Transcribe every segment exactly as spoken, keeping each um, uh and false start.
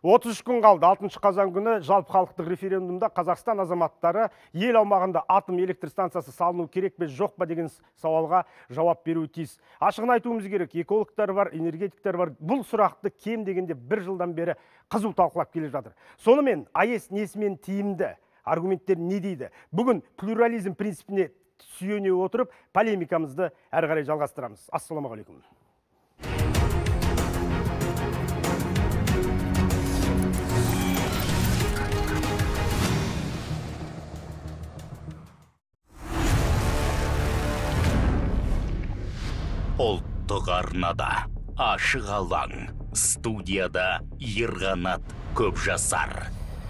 отыз үш күн қалды. алтыншы қазан күні жалпы халықтық референдумда Қазақстан азаматтары ел аумағында атом электр станциясы салыну керек пе, жоқ па деген сауалға жауап беруі тиіс. Ашығын айтуымыз керек, экологтар бар, энергетиктер бар. Бұл сұрақты кем дегенде бір жылдан бері қызу талқылап келе жатыр. Сонымен АЭС несімен тиімді? Аргументтер не дейді? Бүгін плюрализм принципіне сүйене отырып, полемикамызды әрі қарай жалғастырамыз. Ассаламағалейкум. Ұлттық арнада ашық алаң, студияда Ерғанат Көпжасар.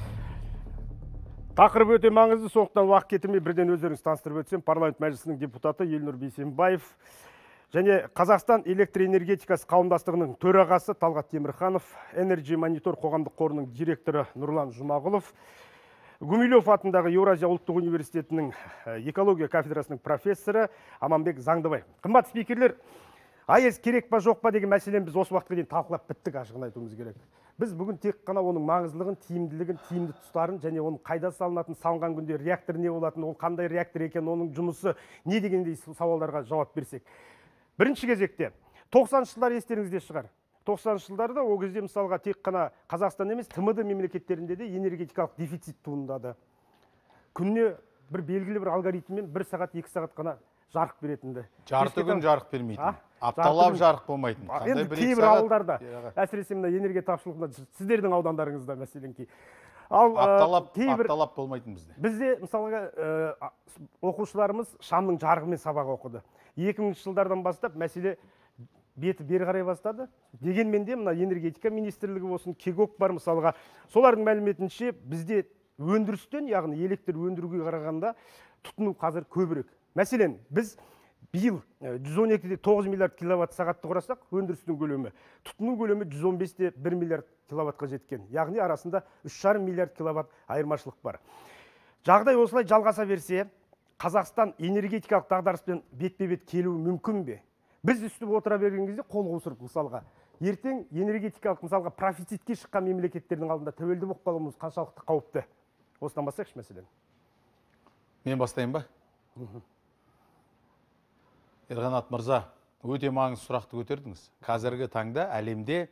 Тақырып өте маңызды, сондықтан уақыт кетірмей бірден өздеріңіз таныстырып өтсем. Парламент мәжілісінің депутаты Елнұр Бейсенбаев және Қазақстан электроэнергетикасы қауымдастығының төрағасы Талғат Темірханов, Energy Monitor қоғамдық қорының директоры Нұрлан Жұмағұлов, Гумилев атындағы Еуразия ұлттық университетінің экология кафедрасының профессоры Аманбек Заңдыбай. Қымбат спикерлер, АЭС керек па жоқ па деген мәселені біз осы уақытқа дейін талқылап біттік, ашығын айтуымыз керек. Біз бүгін тек қана оның маңыздылығын, тиімділігін, тиімді тұстарын және оның қайда салынатын, салынған күнде реактор не болатын, ол қандай реактор екен, оның жұмысы не дегендей сауалдарға жауап берсек. Бірінші кезекте тоқсаныншы жылдар естеріңізде шығар. тоқсаныншы жылдарда ол кезде мысалға тек қана Қазақстан емес, тмд мемлекеттерінде де энергетикалық дефицит туындады. Күніне бір белгілі бір алгоритммен бір сағат, екі сағат қана жарық беретінді. Жарты күн жарық бермейтін. Апталап жарық болмайтын. Енді кейбір ауылдарда, әсіресе мына энергия тапшылығында, сіздердің аудандарыңызда мәселенки. Апталап болмайтын бізде. Бізде мысалға оқушыларымыз шамның жарығымен сабақ оқыды. екі мыңыншы жылдардан бастап мәселе беті бері қарай бастады. Дегенмен де мына энергетика министрлігі болсын, Кегок бар мысалға. Солардың мәліметінше бізде өндірістен, яғни электр өндіруге қарағанда тұтыну қазір көбірек. Мәселен, біз биыл жүз он екі де тоғыз миллиард киловатт сағатты құрасақ, өндірістің көлемі, тұтыну көлемі жүз он бес те бір миллиард киловаттқа жеткен. Яғни арасында үш жарым миллиард киловатт айырмашылық бар. Жағдай осылай жалғаса берсе, Қазақстан энергетикалық дағдарыспен бетпе-бет келуі мүмкін бе? Біз үстіп отыра берген кезде қол қусырып, мысалға, ертең энергетикалық мысалға профицитке шыққан мемлекеттердің алдында тәуелді болып қалуымыз қаншалықты қауіпті? Осыдан бастайықшы мәселен. Мен бастайын ба? Ерғанат мырза, өте маңызды сұрақты көтердіңіз. Қазіргі таңда әлемде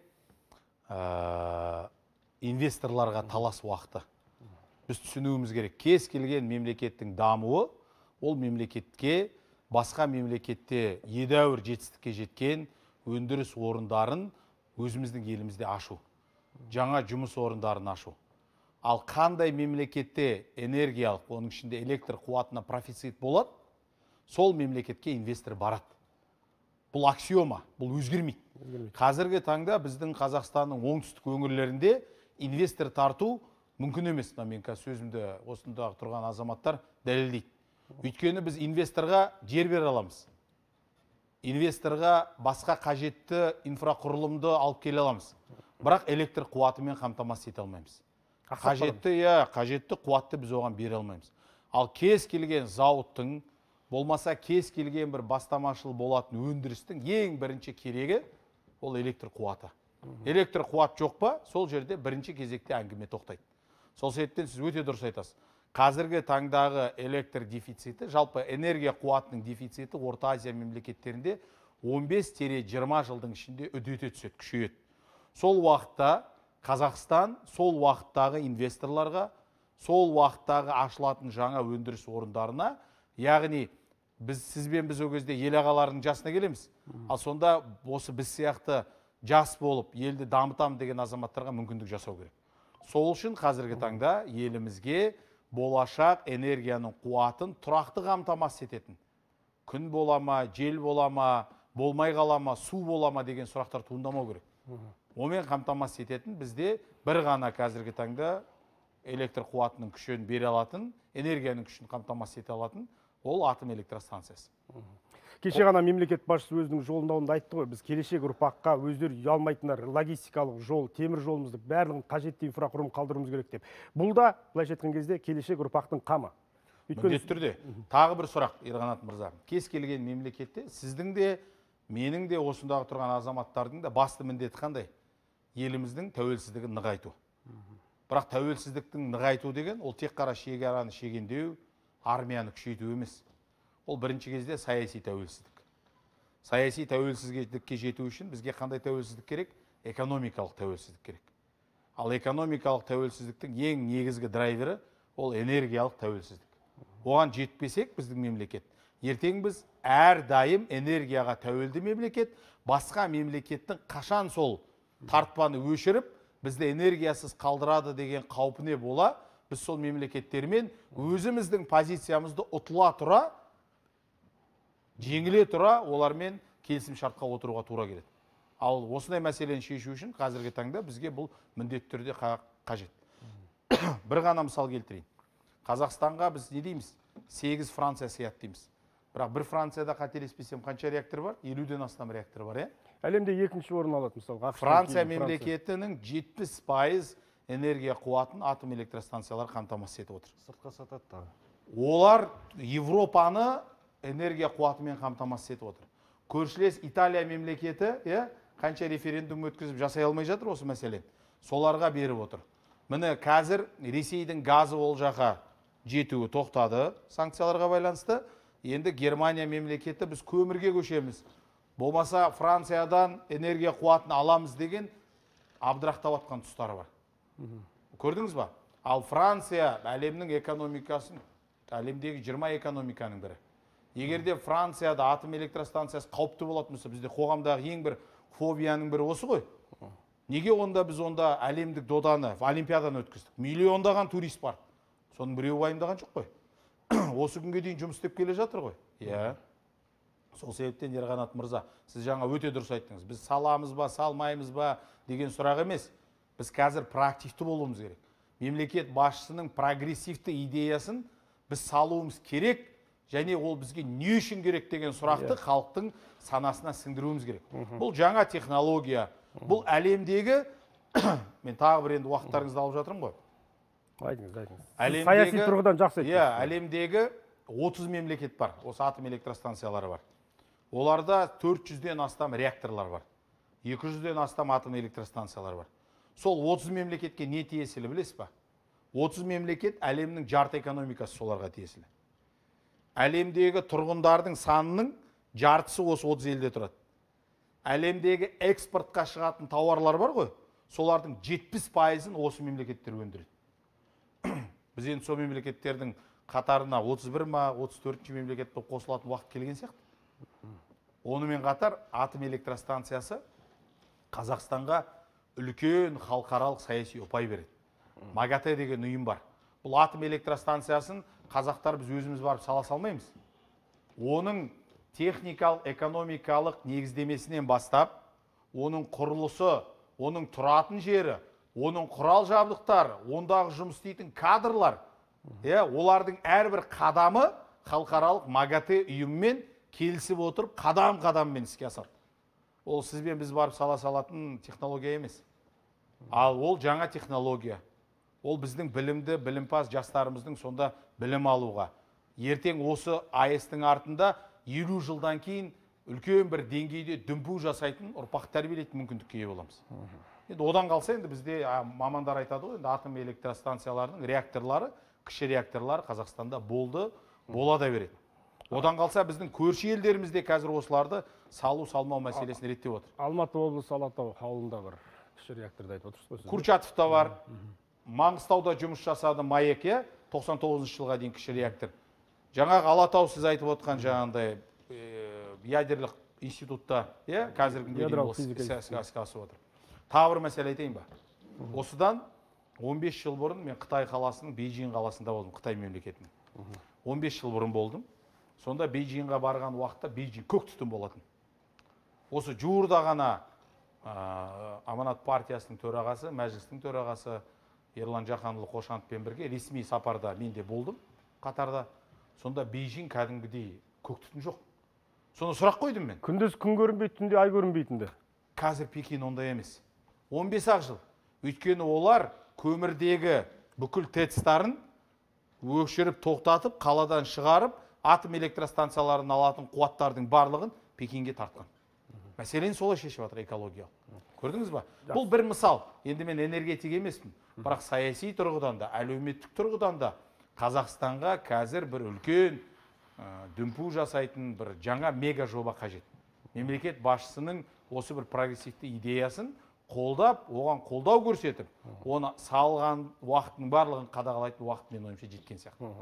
инвесторларға талас уақыты. Біз түсінуіміз керек. Кез келген мемлекеттің дамуы, ол мемлекетке басқа мемлекетте едәуір жетістікке жеткен өндіріс орындарын өзіміздің елімізде ашу. Жаңа жұмыс орындарын ашу. Ал қандай мемлекетте энергиялық, оның ішінде электр қуатына профицит болады, сол мемлекетке инвестор барады. Бұл аксиома, бұл өзгермейді. Қазіргі таңда біздің Қазақстанның оңтүстік өңірлерінде инвестор тарту мүмкін емес. Мен сөзімді осындағы тұрған азаматтар дәлелдейді. Өйткені біз инвесторға жер бере аламыз. Инвесторға басқа қажетті инфрақұрылымды алып келе аламыз. Бірақ электр қуатымен қамтамасыз ете алмаймыз. Қажетті, я, қажетті қуатты біз оған бере алмаймыз. Ал кез келген зауыттың, болмаса кез келген бір бастамашыл болатын өндірістің ең бірінші керегі ол электр қуаты. Электр қуат жоқ па, сол жерде бірінші кезекте әңгіме тоқтайды. Сол себептен сіз өте дұрыс айтасыз. Қазіргі таңдағы электр дефициті, жалпы энергия қуатының дефициті Орта Азия мемлекеттерінде он бес жиырма жылдың ішінде үдете түседі, күшейеді. Сол уақытта Қазақстан, сол уақыттағы инвесторларға, сол уақыттағы ашылатын жаңа өндіріс орындарына, яғни біз сізбен біз ол кезде ел ағаларының жасына келеміз. Ал сонда осы біз сияқты жас болып, елді дамытам деген азаматтарға мүмкіндік жасау керек. Сол үшін қазіргі таңда елімізге болашақ энергияның қуатын тұрақты қамтамасыз ететін. Күн болама, жел болама, болмай қалама, су болама деген сұрақтар туындамау керек. Омен қамтамасыз ететін бізде бір ғана қазіргі таңда электр қуатының күшін бере алатын, энергияның күшін қамтамасыз ете алатын, ол атом электростанциясы. Кеше ғана мемлекет басшысы өзінің жолдауында айтты ғой, біз келешек ұрпаққа өздері ұялмайтындар логистикалық жол, темір жолымызды барлығын қажетті инфрақұрылым қалдыруымыз керек деп. Бұл да былайша айтқан кезде келешек ұрпақтың қамы. Міндетті түрде. Тағы бір сұрақ, Ерғанат мырза. Кез келген мемлекетте сіздің де, менің де осындағы тұрған азаматтардың да басты міндеті қандай? Еліміздің тәуелсіздігін нығайту. Бірақ тәуелсіздіктің нығайту деген ол тек қара шекараны шегендеу, армияны күшейту емес. Ол бірінші кезде саяси тәуелсіздік. Саяси тәуелсіздікке жету үшін бізге қандай тәуелсіздік керек? Экономикалық тәуелсіздік керек. Ал экономикалық тәуелсіздіктің ең негізгі драйвері ол энергиялық тәуелсіздік. Оған жетпесек біздің мемлекет, ертең біз әрдайым энергияға тәуелді мемлекет, басқа мемлекеттің қашан сол тартпаны өшіріп, бізді энергиясыз қалдырады деген қаупіне бола, біз сол мемлекеттермен өзіміздің позициямызды ұтыла тұра, жеңіле тұра, олармен келісім шартқа отыруға тура келеді. Ал осындай мәселені шешу үшін қазіргі таңда бізге бұл міндетті түрде қажет. Бір ғана мысал келтірейін. Қазақстанға біз не дейміз? сегіз Франция сият дейміз. Бірақ бір Францияда қателеспесем қанша реактор бар? елуден астам реактор бар, е? Әлемде екінші орын алады, мысалы. Франция мемлекетінің жетпіс пайыз энергия қуатын атом электростанциялар қамтамасыз етіп отыр. Сыртқа сатады да. Олар Европаны энергия қуатымен қамтамасыз етіп отыр. Көршілес Италия мемлекеті, е, қанша референдум өткізіп жасай алмай жатыр осы мәселен. Соларға беріп отыр. Міне қазір Ресейдің газы ол жаққа жетуі тоқтады санкцияларға байланысты. Енді Германия мемлекеті біз көмірге көшеміз. Болмаса Франциядан энергия қуатын аламыз деген абдырақтап атқан тұстары бар. Көрдіңіз ба? Ал Франция әлемнің экономикасын, әлемдегі жиырма экономиканың бірі. Егерде Францияда атом электростанциясы қауіпті болатын болса, бізде қоғамдағы ең бір фобияның бірі осы ғой. Неге онда біз онда әлемдік доданы, олимпиаданы өткіздік? Миллиондаған турист бар. Соның біреуі уайымдаған жоқ қой. Осы күнге дейін жұмыс істеп келе жатыр ғой. Иә. Сол себептен Ерғанат мырза, сіз жаңа өте дұрыс айттыңыз. Біз саламыз ба, салмаймыз ба деген сұрақ емес. Біз қазір проактивті болуымыз керек. Мемлекет басшысының прогрессивті идеясын біз салуымыз керек, және ол бізге не үшін керек деген сұрақты халықтың санасына сіңдіруіміз керек. Бұл жаңа технология. Бұл әлемдегі, мен тағы бір енді уақыттарыңызды алып жатырмын ғой. Айтыңыз, айтыңыз. Саяси тұрғыдан жақсы айтыңыз. Иә, әлемдегі отыз мемлекет бар, осы атом электростанциялары бар. Оларда төрт жүзден астам реакторлар бар. екі жүзден астам атом электростанциялар бар. Сол отыз мемлекетке не тиесілі білесіз ба? отыз мемлекет әлемнің жарты экономикасы соларға тиесілі. Әлемдегі тұрғындардың санының жартысы осы отыз елде тұрады. Әлемдегі экспортқа шығатын тауарлар бар ғой, солардың жетпіс пайызын осы мемлекеттер өндіреді. Біз енді сол мемлекеттердің қатарына отыз бір ма, отыз төртінші мемлекет болып қосылатын уақыт келген сияқты. Онымен қатар атом электростанциясы Қазақстанға үлкен халықаралық саяси ұпай береді. МАГАТЭ деген ұйым бар. Бұл атом электростанциясын қазақтар біз өзіміз барып сала салмаймыз. Оның техникалық, экономикалық негіздемесінен бастап, оның құрылысы, оның тұратын жері, оның құрал жабдықтары, ондағы жұмыс істейтін кадрлар, олардың әрбір қадамы халықаралық МАГАТЭ ұйыммен келісіп отырып, қадам-қадаммен іске асады. Ол сізбен біз барып сала салатын технология емес. Ал ол жаңа технология. Ол біздің білімді, білімпаз жастарымыздың сонда білім алуға. Ертең осы АЭС-тің артында елу жылдан кейін үлкен бір деңгейде дүмпу жасайтын ұрпақ тәрбиелейтін мүмкіндікке ие боламыз. Енді одан қалса енді бізде мамандар айтады ғой, енді атом электростанцияларының реакторлары, кіші реакторлар Қазақстанда болды, бола да береді. Одан қалса біздің көрші елдерімізде қазір осыларды салу салмау мәселесін реттеп отыр. Алматы облысы Алатау ауылында бір кіші реакторды айтып отырсыз ғой. Курчатовта бар. Маңғыстауда жұмыс жасады МАЭК, тоқсан тоғызыншы жылға дейін кіші реактор. Жаңағы Алатау сіз айтып отқан жаңағындай ядерлік институтта, қазіргінде іске асып отыр. Тағы бір мәселе айтайын ба? Осыдан он бес жыл бұрын мен Қытай қаласының Бейжің қаласында болдым, Қытай мемлекетінің. он бес жыл бұрын болдым. Сонда Бейжіңға барған уақытта Бейжің көк түтін болатын. Осы жуырда ғана Аманат партиясының төрағасы, мәжілістің төрағасы Ерлан Жақанұлы Қошановпен бірге ресми сапарда мен де болдым Қатарда. Сонда Бейжің кәдімгідей көк түтін жоқ. Соны сұрақ қойдым мен. Күндіз күн көрінбейді, түнде ай көрінбейтінді. Қазір Пекин ондай емес. он бес ақ жыл. Өйткені олар көмірдегі бүкіл тецтарын өшіріп, тоқтатып, қаладан шығарып, атом электростанцияларын алатын қуаттардың барлығын Пекинге тартқан. мәселені солай шешіп жатыр экология. Көрдіңіз ба? Бұл бір мысал. Енді мен энергетик емеспін. Бірақ саяси тұрғыдан да, әлеуметтік тұрғыдан да Қазақстанға қазір бір үлкен дүмпу жасайтын бір жаңа мега жоба қажет. Мемлекет басшысының осы бір прогрессивті идеясын қолдап, оған қолдау көрсетіп, оны салған уақыттың барлығын қадағалайтын уақыт мен ойымша жеткен сияқты.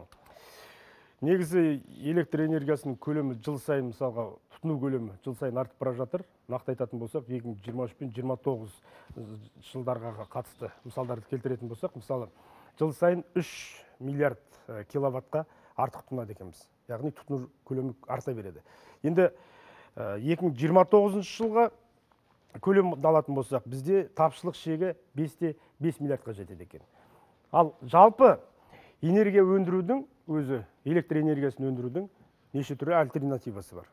Негізі электр энергиясының көлемі жыл сайын, мысалға тұтыну көлемі жыл сайын артып бара жатыр. Нақты айтатын болсақ, екі мың жиырма үш пен жиырма тоғыз жылдарға қатысты мысалдарды келтіретін болсақ, мысалы жыл сайын үш миллиард киловаттқа артық тұтынады екенбіз. Яғни тұтыну көлемі арта береді. Енді екі мың жиырма тоғызыншы жылға көлем алатын болсақ, бізде тапшылық шегі бес те бес миллиардқа жетеді екен. Ал жалпы энергия өндірудің өзі, электр энергиясын өндірудің неше түрі альтернативасы бар.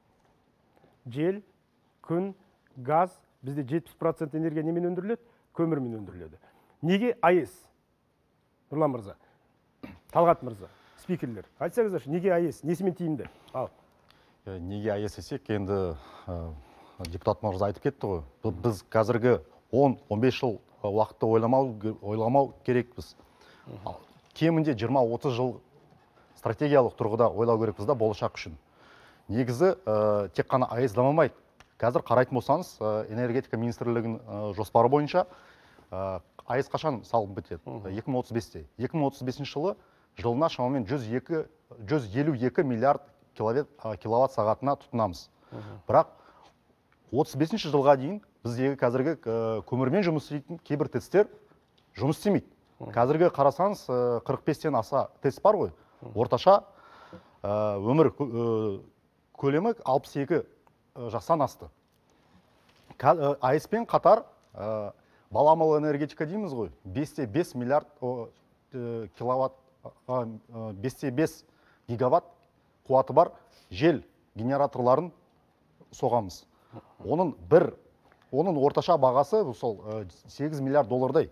Жел, күн, газ, бізде жетпіс процент энергия немен өндіріледі? Көмірмен өндіріледі. Неге АЭС? Нұрлан мырза, Талғат мырза, спикерлер, айтсаңыздаршы, неге АЭС? Несімен тиімді? Ал. Неге АЭС десек, енді депутат мырза айтып кетті ғой. Біз қазіргі он он бес жыл уақытты ойламау керекпіз. Кемінде жиырма отыз жыл стратегиялық тұрғыда ойлау керекпіз да болашақ үшін. Негізі тек қана АЭС дамымайды. Қазір қарайтын болсаңыз, энергетика министрлігінің жоспары бойынша АЭС қашан салынып бітеді? екі мың отыз бесте. екі мың отыз бесінші жылы жылына шамамен жүз елу екі миллиард киловатт сағатына тұтынамыз. Бірақ отыз бесінші жылға дейін біздегі қазіргі көмірмен жұмыс істейтін кейбір тесттер жұмыс істемейді. Қазіргі қарасаңыз қырық бестен аса тест бар ғой. Орташа өмір көлемі алпыс екі жастан асты. АЭС-пен қатар баламалы энергетика дейміз ғой. бес те бес миллиард киловатт, бес те бес гигаватт қуаты бар жел генераторларын соғамыз. Оның бір, оның орташа бағасы сол сегіз миллиард доллардай.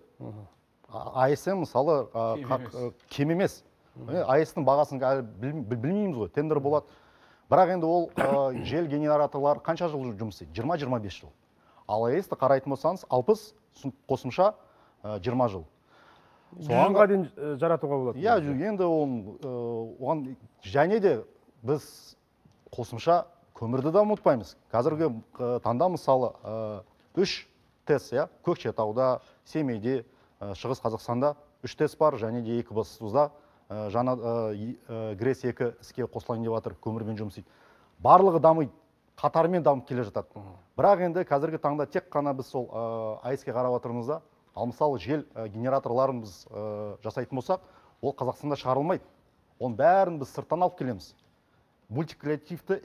АЭС мысалы кем емес. АЭС-тің бағасын білмейміз ғой, тендер болады. Бірақ енді ол жел генераторлар қанша жыл жұмыс істейді? жиырма жиырма бес жыл. Ал АЭС-ті қарайтын болсаңыз, алпыс қосымша жиырма жыл. Соңға дейін жаратуға болады. Иә, енді оған және де біз қосымша көмірді да ұмытпаймыз. Қазіргі таңда мысалы үш тест, Көкшетауда, Семейде, Шығыс Қазақстанда үш тест бар, және де екі Екібастұзда жаңа ГРЭС екі іске қосылайын деп жатыр, көмірмен жұмыс істейді. Барлығы дамиды, қатарымен дамып келе жатады. Бірақ енді қазіргі таңда тек қана біз сол АЭС-ке қарап отырмыз да, ал мысалы жел генераторларын біз жасайтын болсақ, ол Қазақстанда шығарылмайды. Оның бәрін біз сырттан алып келеміз. Мультипликативті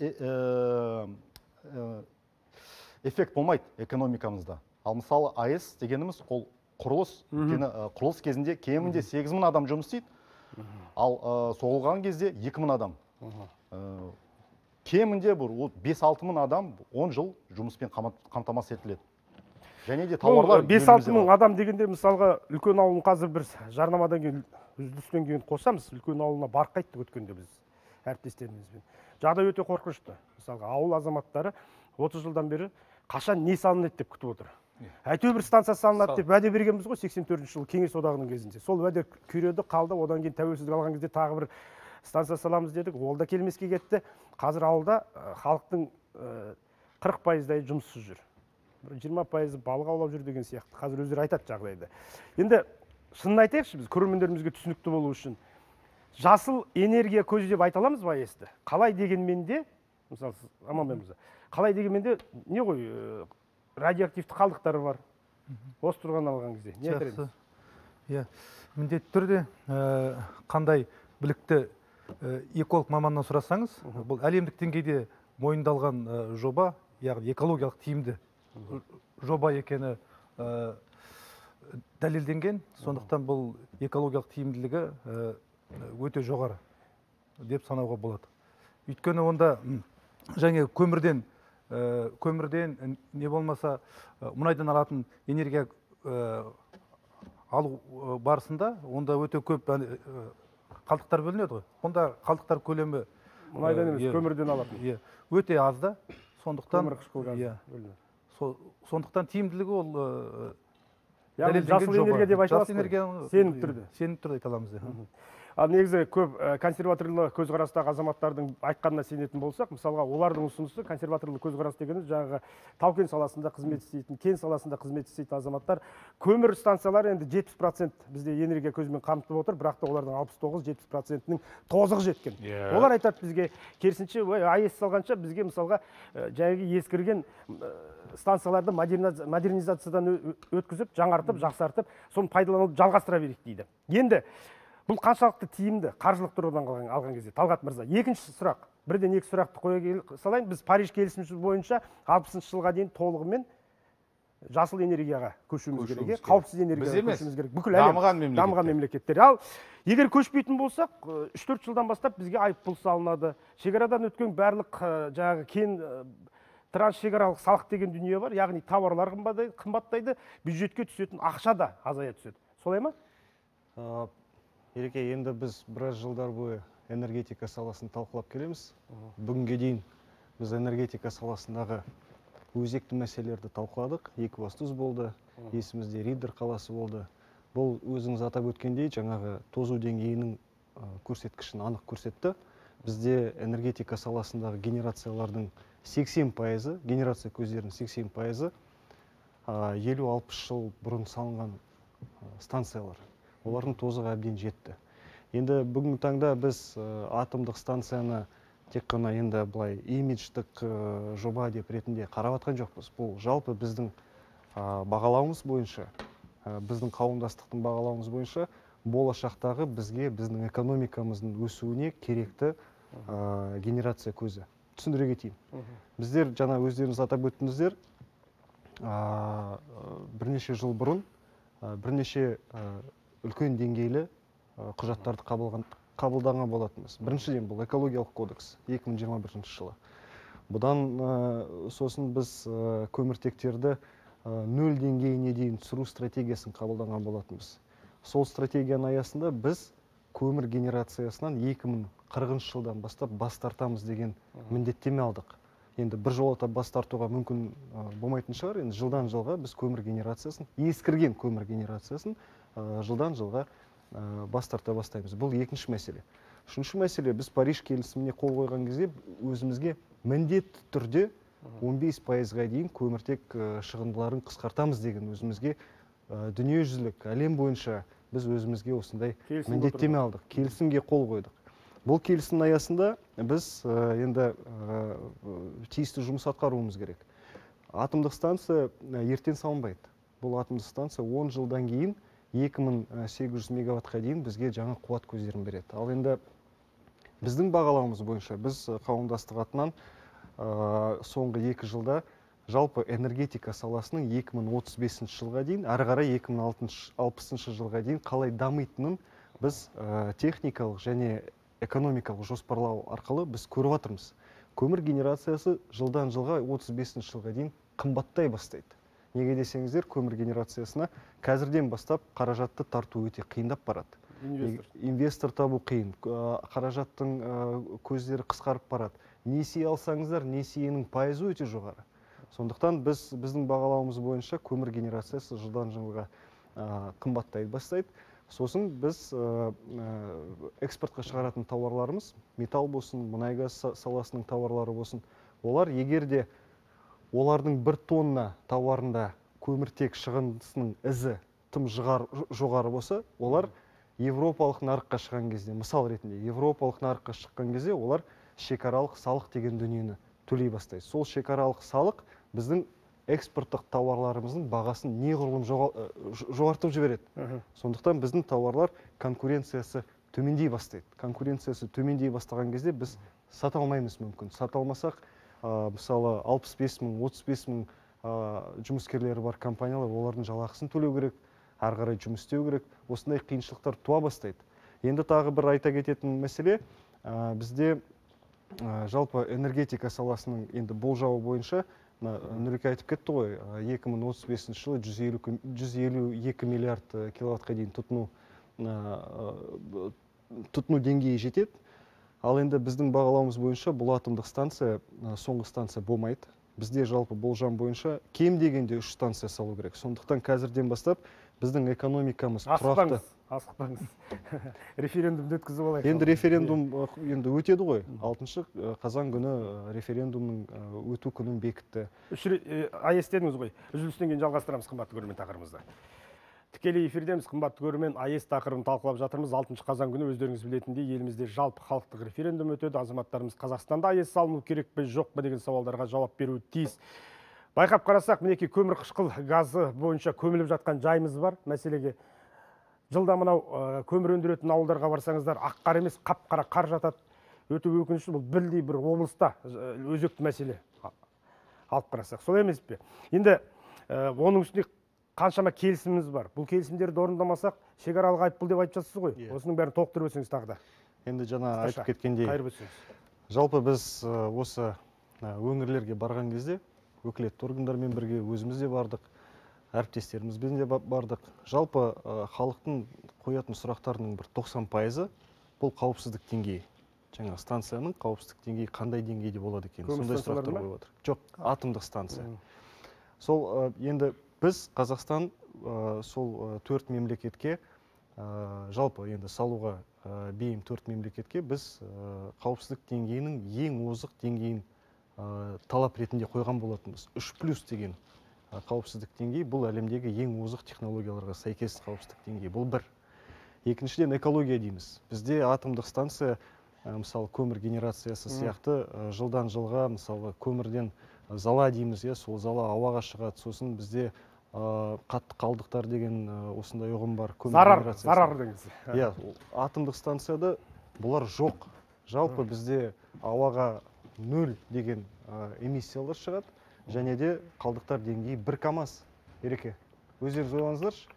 эффект болмайды экономикамызда. Ал мысалы АЭС дегеніміз ол құрылыс, құрылыс кезінде кемінде сегіз мың адам жұмыс істейді, ал соғылған кезде екі мың адам. Кемінде бұл бес алты мың адам он жыл жұмыспен қамтамасыз етіледі. Және де тауарлар бес алты мың адам дегенде мысалға үлкен ауылын қазір бір жарнамадан кейін үзілістен кейін қосамыз, үлкен ауылына барып қайттық өткенде біз әріптестерімізбен. Жағдай өте қорқынышты. Мысалға ауыл азаматтары отыз жылдан бері қашан не салынады деп күтіп отыр. Әйтеуір бір станция салынады деп уәде бергенбіз ғой сексен төртінші жылы Кеңес одағының кезінде. Сол уәде күйреді, қалды, одан кейін тәуелсіздік алған кезде тағы бір станция саламыз дедік. Ол да келмеске кетті. Қазір ауылда халықтың қырық пайыздай жұмыссыз жүр. жиырма пайызы балық аулап жүр деген сияқты. Қазір өздері айтады жағдайды. Енді шынын айтайықшы, біз көрермендерімізге түсінікті болу үшін жасыл энергия көзі деп айта аламыз ба АЭС-ті? Қалай дегенмен де, мысалы, Аманбай мырза, қалай дегенмен де не ғой, радиоактивті қалдықтары бар. Осы тұрған алған кезде. Не айтарыңыз? Иә, міндетті түрде қандай білікті эколог маманнан сұрасаңыз, бұл әлемдік деңгейде мойындалған жоба, яғни экологиялық тиімді жоба екені дәлелденген, сондықтан бұл экологиялық тиімділігі өте жоғары деп санауға болады. Өйткені онда және көмірден көмірден не болмаса мұнайдан алатын энергия алу барысында онда өте көп қалдықтар бөлінеді ғой. Онда қалдықтар көлемі мұнайдан емес, көмірден алатын. Өте аз да. сондықтан көмірқышқыл газы иә бөлінеді. со- сондықтан тиімділігі ол ы, Яғни дәлелденген жасыл жоба. энергия деп айта аласыз Жасыл ғой? энергияны Сенімді түрде. сенімді түрде айта аламыз. иә. Ал негізі көп ә, консерваторлы көзқарастағы азаматтардың айтқанына сенетін болсақ, мысалға олардың ұсынысы консерваторлы көзқарас дегеніміз жаңағы тау-кен саласында қызмет істейтін, кен саласында қызмет істейтін азаматтар көмір станциялары енді жетпіс процент бізде энергия көзімен қамтып отыр, бірақ та олардың алпыс тоғыз жетпіс процентінің тозығы жеткен. Иә. Олар айтады бізге керісінше АЭС салғанша бізге мысалға ә, жаңағы ескірген ә, станцияларды модерниз- модернизациядан ö- өткізіп, жаңартып, жақсартып, соны пайдалануды жалғастыра берейік дейді. Енді бұл қаншалықты тиімді қаржылық тұрғыдан қалған- алған кезде? Талғат мырза, екінші сұрақ. Бірден екі сұрақты қоя кел- салайын. Біз Париж келісімі бойынша алпысыншы жылға дейін толығымен жасыл энергияға көшуіміз керек, керек. қауіпсіз Біз энергияға емес, көшуіміз керек. Бүкіл әлем дамыған мемлекеттер. дамыған мемлекеттер. Ал егер көшпейтін болсақ, үш төрт жылдан бастап бізге айыппұл салынады. Шекарадан өткен барлық ә, жаңағы кен ә, трансшекаралық салық деген дүние бар. Яғни тауарлар қымбаттайды, қымбаттайды, бюджетке түсетін ақша да азая түседі. Солай ма? Ә, Ереке, енді біз біраз жылдар бойы энергетика саласын талқылап келеміз. Бүгінге дейін біз энергетика саласындағы өзекті мәселелерді талқыладық. Екібастұз болды, есімізде Риддер қаласы болды. Бұл өзіңіз атап өткендей жаңағы тозу деңгейінің ә, көрсеткішін анық көрсетті. Бізде энергетика саласындағы генерациялардың сексен пайызы, генерация көздерінің сексен пайызы елу алпыс жыл бұрын салынған ә, станциялар. Олардың тозығы әбден жетті. Енді бүгінгі таңда біз ә, атомдық станцияны тек қана енді былай имидждік ә, жоба деп ретінде қарап атқан жоқпыз. Бұл жалпы біздің ә, бағалауымыз бойынша, ә, біздің қауымдастықтың бағалауымыз бойынша болашақтағы бізге біздің экономикамыздың өсуіне керекті ә, генерация көзі. Түсіндіре кетейін. Біздер жаңа өздеріңіз атап өттіңіздер, ә, бірнеше жыл бұрын ә, бірнеше ә, үлкен деңгейлі құжаттарды қабылданған болатынбыз. Біріншіден бұл экологиялық кодекс екі мың жиырма бірінші жылы. Бұдан сосын біз көміртектерді нөл деңгейіне дейін түсіру стратегиясын қабылданған болатынбыз. Сол стратегияның аясында біз көмір генерациясынан екі мың қырқыншы жылдан бастап бас тартамыз деген міндеттеме алдық. Енді бір жолата бас тартуға мүмкін болмайтын шығар. Енді жылдан жылға біз көмір генерациясын, ескірген көмір генерациясын жылдан жылға бас тарта бастаймыз. Бұл екінші мәселе. Үшінші мәселе, біз Париж келісіміне қол қойған кезде өзімізге міндетті түрде он бес пайызға дейін көміртек шығындыларын қысқартамыз деген өзімізге дүниежүзілік әлем бойынша біз өзімізге осындай міндеттеме алдық. Келісімге қол қойдық. Бұл келісім аясында біз енді тиісті жұмыс атқаруымыз керек. Атомдық станция ертең салынбайды. Бұл атомдық станция он жылдан кейін екі мың сегіз жүз мегаваттқа дейін бізге жаңа қуат көздерін береді. Ал енді біздің бағалауымыз бойынша біз қауымдастық атынан соңғы екі жылда жалпы энергетика саласының екі мың отыз бесінші жылға дейін, әрі қарай екі мың алпысыншы жылға дейін қалай дамитынын біз техникалық және экономикалық жоспарлау арқылы біз көріп жатырмыз. Көмір генерациясы жылдан жылға отыз бесінші жылға дейін қымбаттай бастайды. Неге десеңіздер, көмір генерациясына қазірден бастап қаражатты тарту өте қиындап барады. Инвестор. Инвестор табу қиын, қаражаттың көздері қысқарып барады. Несие алсаңыздар, несиенің пайызы өте жоғары. Сондықтан біз біздің бағалауымыз бойынша көмір генерациясы жылдан жылға қымбаттай бастайды. Сосын біз экспортқа шығаратын тауарларымыз, металл болсын, мұнай-газ саласының тауарлары болсын, олар егерде олардың бір тонна тауарында көміртек шығындысының ізі тым жоғары болса, олар европалық нарыққа шыққан кезде, мысал ретінде, европалық нарыққа шыққан кезде олар шекаралық салық деген дүниені төлей бастайды. Сол шекаралық салық біздің экспорттық тауарларымыздың бағасын неғұрлым жоғартып жібереді. Сондықтан біздің тауарлар конкуренциясы төмендей бастайды. Конкуренциясы төмендей бастаған кезде біз сата алмаймыз мүмкін. Сата алмасақ, мысалы алпыс бес мың, отыз бес мың жұмыскерлері бар компаниялар, олардың жалақысын төлеу керек, ары қарай жұмыс істеу керек. Осындай қиыншылықтар туа бастайды. Енді тағы бір айта кететін мәселе, бізде жалпы энергетика саласының енді болжауы бойынша, Нұреке айтып кетті ғой, екі мың отыз бесінші жылы жүз елу екі миллиард киловаттқа дейін тұтыну тұтыну деңгейі жетеді. Ал енді біздің бағалауымыз бойынша бұл атомдық станция, соңғы станция болмайды. бізде жалпы болжам бойынша кем дегенде үш станция салу керек. Сондықтан қазірден бастап біздің экономикамыз тұрақты. Асықпаңыз, референдумды өткізіп алайық. Енді референдум енді өтеді ғой. алтыншы қазан күні референдумның өту күнін бекітті. Үш АЭС дедіңіз ғой. Үзілістен кейін жалғастырамыз қымбатты көрермен тақырыбымызды. Тікелей эфирдеміз, қымбатты көрермен, АЭС тақырыбын талқылап жатырмыз. алтыншы қазан күні өздеріңіз білетіндей елімізде жалпы халықтық референдум өтеді. Азаматтарымыз Қазақстанда АЭС салыну керек пе, жоқ па деген сауалдарға жауап беруі тиіс. Байқап қарасақ, мінекей көмір қышқыл газы бойынша көміліп жатқан жайымыз бар. Мәселеге жылда мынау көмір өндіретін ауылдарға барсаңыздар, ақ қар емес, қап-қара қар жатады. Өте өкінішті, бұл бірдей бір облыста өзекті мәселе алып қарасақ. Сол емес пе? Енді оның үстіне қаншама келісіміміз бар. Бұл келісімдерді орындамасақ, шекаралық айыппұл деп айтып жатсыз ғой. Осының бәрін толықтырып өтсеңіз тағы да. Енді жаңа айтып кеткендей, қайыр өтсеңіз. Жалпы біз осы өңірлерге барған кезде өкілетті органдармен бірге өзіміз де бардық, әріптестерімізбен де бардық. Жалпы халықтың қоятын сұрақтарының бір тоқсан пайызы бұл қауіпсіздік деңгейі. Жаңа станцияның қауіпсіздік деңгейі қандай деңгейде болады екен? Сондай сұрақтар қойып отыр. Жоқ, атомдық станция. Сол енді біз Қазақстан сол төрт мемлекетке, жалпы енді салуға бейім төрт мемлекетке біз қауіпсіздік деңгейінің ең озық деңгейін талап ретінде қойған болатынбыз. үш плюс деген қауіпсіздік деңгей бұл әлемдегі ең озық технологияларға сәйкес қауіпсіздік деңгей. Бұл бір. Екіншіден экология дейміз. Бізде атомдық станция, мысалы көмір генерациясы сияқты жылдан жылға, мысалы көмірден зала дейміз, сол зала ауаға шығады. Сосын бізде қатты қалдықтар деген осындай ұғым бар. Зарар, зарар деңіз. Иә, атомдық станцияда бұлар жоқ. Жалпы бізде ауаға нөл деген эмиссиялар шығады, және де қалдықтар деңгейі бір камаз. Ереке, өздеріңіз ойлаңыздаршы,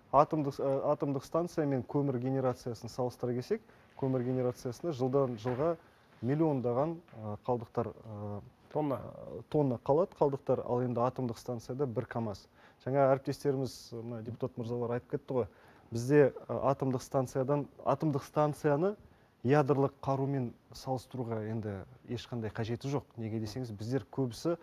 атомдық станция мен көмір генерациясын салыстыра келсек, көмір генерациясында жылдан жылға миллиондаған қалдықтар тонна тонна қалады қалдықтар, ал енді атомдық станцияда бір камаз. Жаңа әріптестеріміз, депутат мырзалар айтып кетті ғой, бізде атомдық станциядан атомдық станцияны ядерлық қарумен салыстыруға енді ешқандай қажеті жоқ. Неге десеңіз, біздер көбісі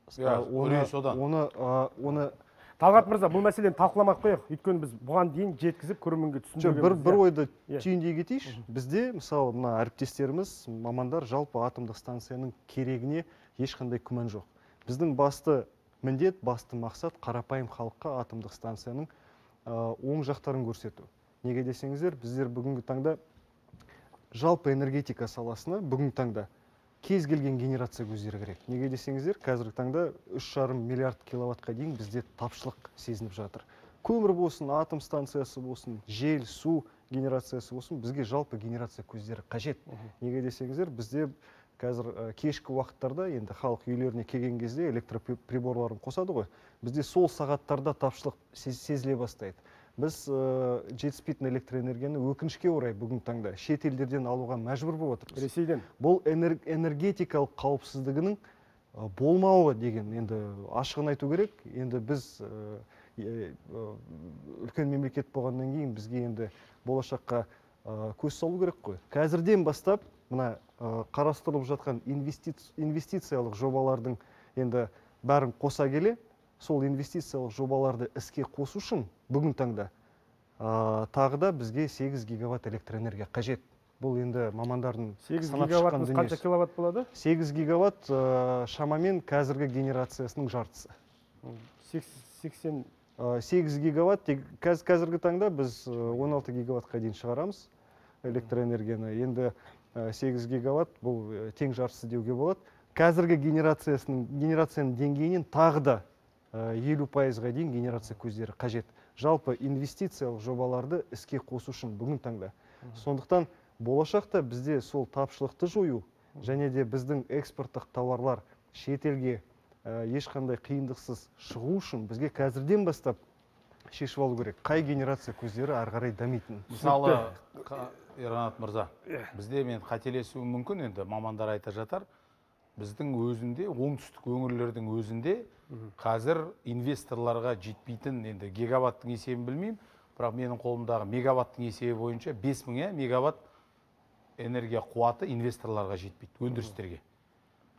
оны оны Талғат мырза, бұл мәселені талқыламақ қояйық. Өйткені біз бұған дейін жеткізіп көрерменге түсіндіргенбіз. Бір бір ойды түйіндей кетейінші. Бізде мысалы мына әріптестеріміз, мамандар жалпы атомдық станцияның керегіне ешқандай күмән жоқ. Біздің басты міндет, басты мақсат қарапайым халыққа атомдық станцияның оң жақтарын көрсету. Неге десеңіздер, біздер бүгінгі таңда жалпы энергетика саласына бүгінгі таңда кез келген генерация көздері керек. Неге десеңіздер, қазіргі таңда үш жарым миллиард киловаттқа дейін бізде тапшылық сезініп жатыр. Көмір болсын, атом станциясы болсын, жел, су генерациясы болсын, бізге жалпы генерация көздері қажет. Неге десеңіздер, бізде қазір кешкі уақыттарда енді халық үйлеріне келген кезде электроприборларын қосады ғой. Бізде сол сағаттарда тапшылық сезіле бастайды. Біз жетіспейтін электроэнергияны өкінішке орай бүгінгі таңда шет елдерден алуға мәжбүр болып отырмыз. Ресейден. Бұл энергетикалық қауіпсіздігінің болмауы деген енді ашығын айту керек. Енді біз үлкен мемлекет болғаннан кейін бізге енді болашаққа көз салу керек қой. Қазірден бастап мына қарастырылып жатқан инвестициялық жобалардың енді бәрін қоса келе, сол инвестициялық жобаларды іске қосу үшін бүгін таңда тағы да бізге сегіз гигаватт электроэнергия қажет. Бұл енді мамандардың санап шыққан дүниесі. Қанша киловатт болады? сегіз гигаватт шамамен қазіргі генерациясының жартысы. сексен сегіз гигаватт, қазіргі таңда біз он алты гигаваттқа дейін шығарамыз электроэнергияны. Енді сегіз гигаватт бұл тең жартысы деуге болады. Қазіргі генерацияның деңгейінен тағы да елу пайызға дейін генерация көздері қажет. Жалпы инвестициялық жобаларды іске қосу үшін бүгін таңда. Сондықтан болашақта бізде сол тапшылықты жою және де біздің экспорттық тауарлар шетелге ешқандай қиындықсыз шығу үшін бізге қазірден бастап шешіп алу керек. Қай генерация көздері ары қарай дамитын. Мысалы, Ерғанат мырза, бізде мен қателесуім мүмкін, енді мамандар айта жатар. Біздің өзінде, оңтүстік өңірлердің өзінде қазір инвесторларға жетпейтін, енді гигаваттың есебін білмеймін, бірақ менің қолымдағы мегаваттың есебі бойынша бес мың мегаватт энергия қуаты инвесторларға жетпейді, өндірістерге.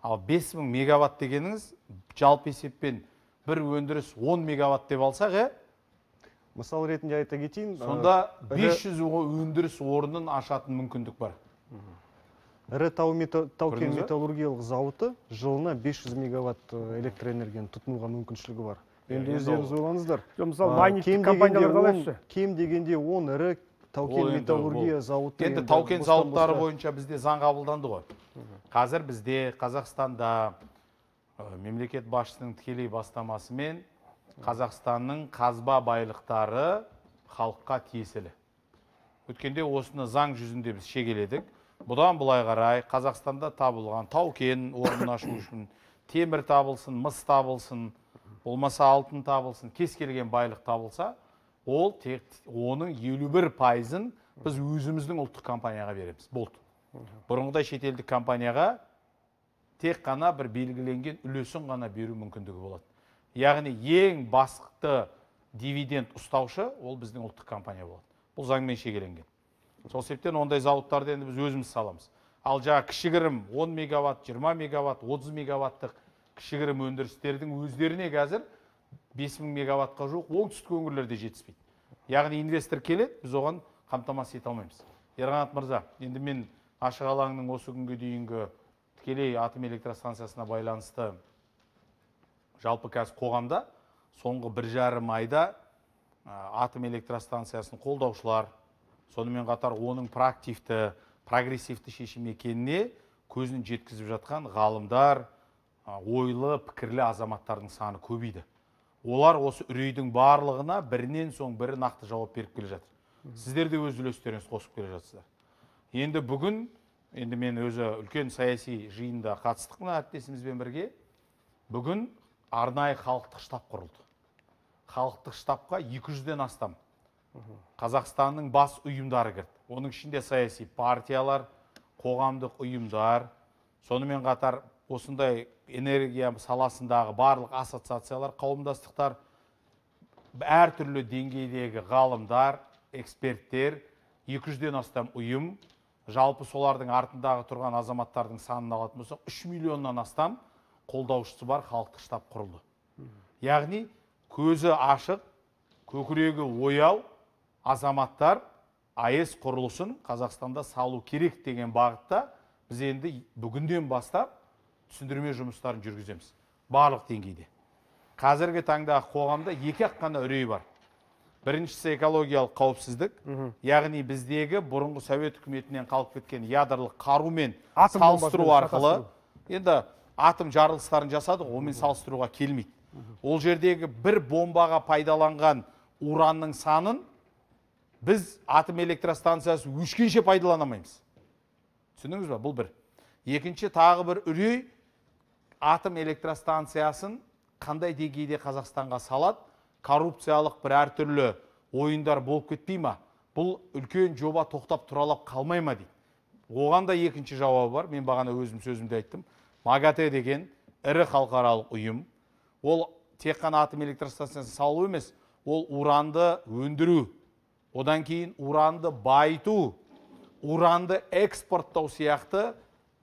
Ал бес мың мегаватт дегеніңіз жалпы есеппен бір өндіріс он мегаватт деп алсақ, ә? Мысал ретінде айта кетейін. Сонда бес жүз өндіріс орнын ашатын мүмкіндік бар. Ірі тау-кен металлургиялық зауыты жылына бес жүз мегаватт электроэнергияны тұтынуға мүмкіншілігі бар. Енді өздеріңіз ойлаңыздар. Мысалы, майнингтік компаниялар қалайшы? Кем дегенде он ірі тау-кен металлургия зауыты. Енді тау-кен зауыттары бойынша бізде заң қабылданды ғой. Қазір бізде Қазақстанда мемлекет басшысының тікелей бастамасымен Қазақстанның қазба байлықтары халыққа тиесілі. Өткенде осыны заң жүзінде біз шегеледік. Бұдан бұлай қарай Қазақстанда табылған тау-кен орнын ашу үшін темір табылсын, мыс табылсын, болмаса алтын табылсын, кез келген байлық табылса, ол тек оның елу бір пайызын біз өзіміздің ұлттық компанияға береміз. Болды. Бұрынғыдай шетелдік компанияға тек қана бір белгіленген үлесін ғана беру мүмкіндігі болады. Яғни ең басты дивиденд ұстаушы ол біздің ұлттық компания болады. Бұл заңмен шегеленген. Сол себептен ондай зауыттарды енді біз өзіміз саламыз. Ал жаңа кішігірім он мегаватт, жиырма мегаватт, отыз мегаваттық кішігірім өндірістердің өздеріне қазір бес мың мегаваттқа жуық оңтүстік өңірлерде жетіспейді. Яғни инвестор келеді, біз оған қамтамасыз ете алмаймыз. Ерғанат мырза, енді мен ашық алаңның осы күнге дейінгі тікелей атом электростанциясына байланысты жалпы қазір қоғамда соңғы бір жарым айда атом электростанциясын қолдаушылар, сонымен қатар оның проактивті, прогрессивті шешім екеніне көзін жеткізіп жатқан ғалымдар, ойлы, пікірлі азаматтардың саны көбейді. Олар осы үрейдің барлығына бірінен соң бірі нақты жауап беріп келе жатыр. Сіздер де өз үлестеріңіз қосып келе жатсыздар. Енді бүгін, енді мен өзі үлкен саяси жиында қатыстық мына әріптесімізбен бірге, бүгін арнайы халықтық штаб құрылды. Халықтық штабқа екі жүзден астам Қазақстанның бас ұйымдары кірді. Оның ішінде саяси партиялар, қоғамдық ұйымдар, сонымен қатар осындай энергия саласындағы барлық ассоциациялар, қауымдастықтар, әртүрлі деңгейдегі ғалымдар, эксперттер, екі жүзден астам ұйым, жалпы солардың артындағы тұрған азаматтардың санын алатын болсақ, үш миллионнан астам қолдаушысы бар халықтық штаб құрылды. Яғни көзі ашық, көкірегі ояу азаматтар АЭС құрылысын Қазақстанда салу керек деген бағытта біз енді бүгінден бастап түсіндірме жұмыстарын жүргіземіз. Барлық деңгейде. Қазіргі таңда қоғамда екі ақ қана үрей бар. Біріншісі экологиялық қауіпсіздік, яғни біздегі бұрынғы Совет үкіметінен қалып кеткен ядролық қарумен салыстыру арқылы, енді атом жарылыстарын жасадық, онымен салыстыруға келмейді. Ол жердегі бір бомбаға пайдаланған уранның санын біз атом электростанциясы өшкенше пайдаланамаймыз. Түсіндіңіз ба? Бұл бір. Екінші тағы бір үрей, атом электростанциясын қандай деңгейде Қазақстанға салады, коррупциялық бір әртүрлі ойындар болып кетпей ма? Бұл үлкен жоба тоқтап тұралап қалмай ма дейді. Оған да екінші жауабы бар. Мен бағана өзім сөзімде айттым. МАГАТЭ деген ірі халықаралық ұйым. Ол тек қана атом электростанциясын салу емес, ол уранды өндіру, одан кейін уранды байыту, уранды экспорттау сияқты